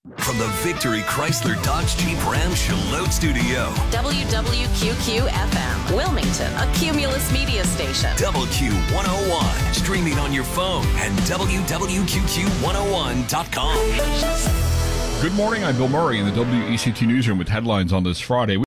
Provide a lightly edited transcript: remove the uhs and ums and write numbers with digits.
From the Victory Chrysler Dodge Jeep Ram Charlotte Studio. WWQQ FM, Wilmington, a Cumulus media station. WQ101, streaming on your phone and WWQQ101.com. Good morning, I'm Bill Murray in the WECT Newsroom with headlines on this Friday.